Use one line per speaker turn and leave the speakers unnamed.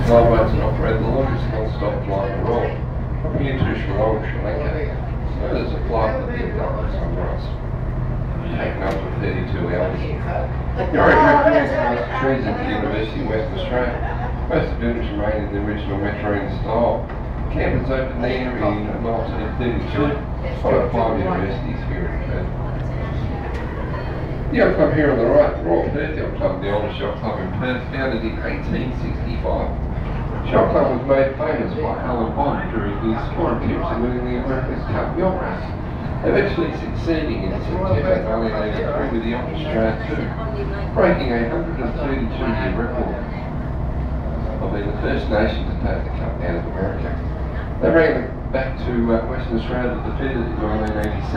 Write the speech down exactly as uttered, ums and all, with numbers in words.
Fly boats and operate the longest non-stop flight in the world, from here to Sri Lanka. So there's a flight that did that at sunrise, taking up to thirty-two hours. Your recognised trees at the University of Western Australia. Most of the buildings remain in the original Mediterranean style. Campus opened there in nineteen thirty-two, followed five universities here in Perth. The yacht club here on the right, Royal Perth Yacht Club, the oldest yacht club in Perth, founded in eighteen sixty-five. The yacht club was made famous by Alan Bond during his four attempts at winning the America's Cup yacht race, eventually succeeding in September nineteen eighty-three with the Yacht Australia two, breaking a one hundred thirty-two year record of being the first nation to take the Cup out of America. They ran back to uh, Western Australia to defeat it in nineteen eighty-seven.